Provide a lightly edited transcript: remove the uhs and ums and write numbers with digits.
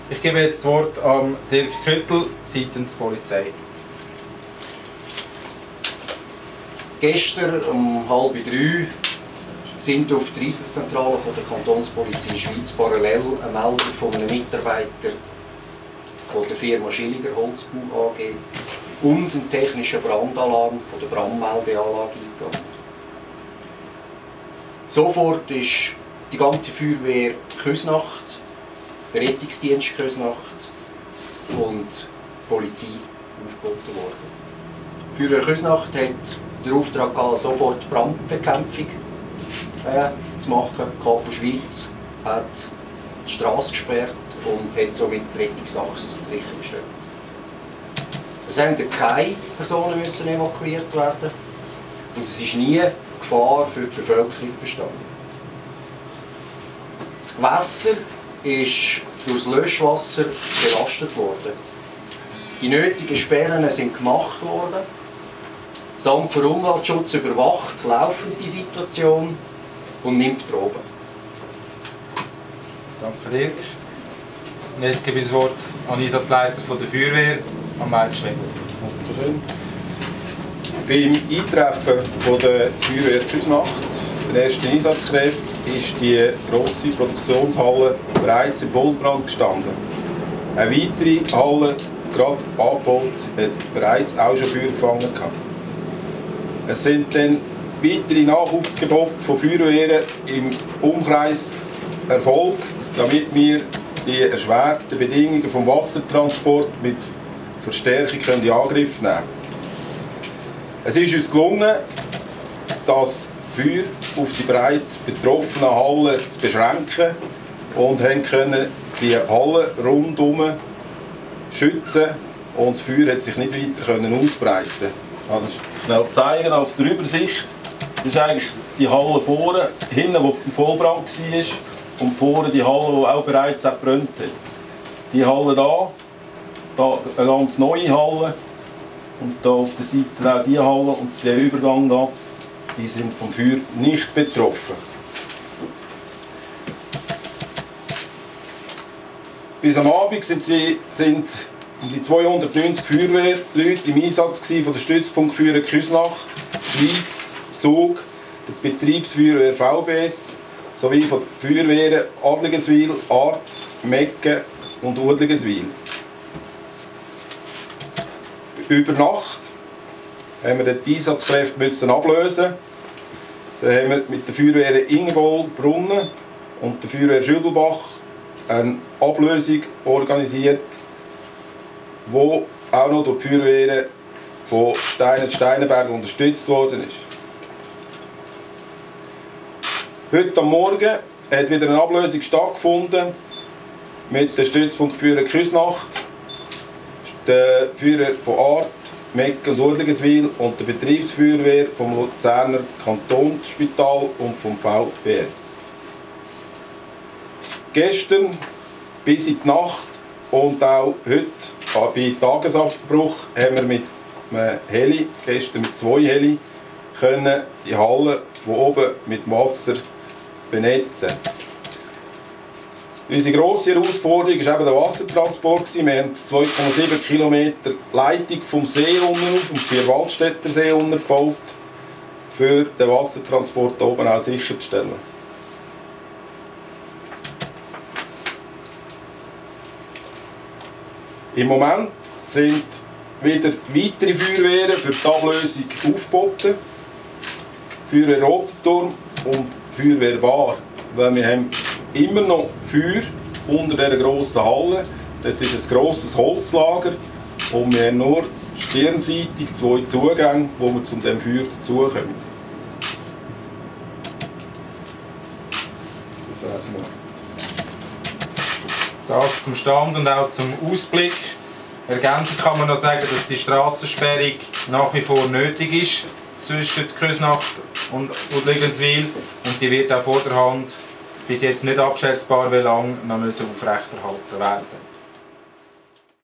Ich gebe jetzt das Wort an Dirk Küttel seitens Polizei. Gestern um 2:30 sind auf der Einsatzzentrale der Kantonspolizei Schweiz parallel eine Meldung von einem Mitarbeiter von der Firma Schilliger Holzbau AG und ein technischer Brandalarm von der Brandmeldeanlage eingegangen. Sofort ist die ganze Feuerwehr Küsnacht, der Rettungsdienst Küsnacht und die Polizei aufgeboten worden. Die Feuerwehr Küsnacht hat den Auftrag gehabt, sofort Brandbekämpfung zu machen. Die Kapo Schweiz hat die Straße gesperrt und hat somit die Rettungsachse sichergestellt. Es mussten keine Personen evakuiert werden und es ist nie Gefahr für die Bevölkerung bestanden. Das Gewässer ist durch das Löschwasser belastet worden. Die nötigen Sperren sind gemacht worden. Das Amt für Umweltschutz überwacht laufend die Situation und nimmt Proben. Danke, Dirk. Und jetzt gebe ich das Wort an den Einsatzleiter der Feuerwehr, an Mike Schwengel. Beim Eintreffen der Feuerwehr Küsnacht, der ersten Einsatzkräfte, ist die grosse Produktionshalle bereits im Vollbrand gestanden. Eine weitere Halle, gerade angebaut, hat bereits auch schon Feuer gefangen. Es sind dann weitere Nachaufgebote von Feuerwehren im Umkreis erfolgt, damit wir die erschwerten Bedingungen des Wassertransports mit Verstärkung in Angriff nehmen können. Es ist uns gelungen, das Feuer auf die bereits betroffenen Hallen zu beschränken und können die Halle rundum schützen und das Feuer hat sich nicht weiter ausbreiten. Ich kann das schnell zeigen auf der Übersicht. Das ist eigentlich die Halle vorne, hinten, wo im Vollbrand war, und vorne die Halle, die auch bereits gebrannt hat. Die Halle da eine ganz neue Halle, und da auf der Seite auch die Halle und der Übergang da, die sind vom Feuer nicht betroffen. Bis am Abend sind um die 290 Feuerwehrleute im Einsatz von der Stützpunktfeuerwehr Küsnacht, Schweiz, Zug, der Betriebsfeuerwehr VBS sowie von den Feuerwehren Adligenswil, Arth, Mecken und Udligenswil. Über Nacht haben wir die Einsatzkräfte ablösen. Dann haben wir mit den Feuerwehren Ingenbol, Brunnen und der Feuerwehr Schüdelbach eine Ablösung organisiert, die auch noch durch die Feuerwehren von Steinenberg unterstützt worden ist. Heute am Morgen hat wieder eine Ablösung stattgefunden mit dem Stützpunktfeuerwehr Küsnacht, der Feuerwehr von Arth, Mecken und Udligenswil und der Betriebsfeuerwehr vom Luzerner Kantonsspital und vom VBS. Gestern bis in die Nacht und auch heute bei Tagesabbruch haben wir mit einem Heli, gestern mit 2 Heli, können die Halle von oben mit Wasser benetzen. Unsere grosse Herausforderung war eben der Wassertransport. Wir haben 2,7 Kilometer Leitung vom See unten auf, vom Vierwaldstätter See unten gebaut, für den Wassertransport oben auch sicherzustellen. Im Moment sind wieder weitere Feuerwehren für die Ablösung aufgeboten. Feuerwehr Rotenturm und Feuerwehr Bar. Weil wir haben immer noch Feuer unter dieser grossen Halle. Dort ist ein grosses Holzlager und wir haben nur stirnseitig 2 Zugänge, wo wir zu diesem Feuer dazukommen. Das zum Stand und auch zum Ausblick. Ergänzend kann man noch sagen, dass die Strassensperrung nach wie vor nötig ist zwischen Küsnacht und Udligenswil, und die wird auch vorderhand bis jetzt nicht abschätzbar, wie lange noch aufrechterhalten werden.